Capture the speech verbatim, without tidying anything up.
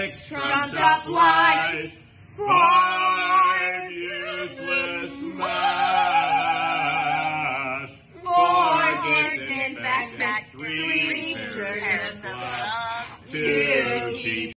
six trumped up lies, five useless masks, four distant facts, three pairs of gloves, two cheap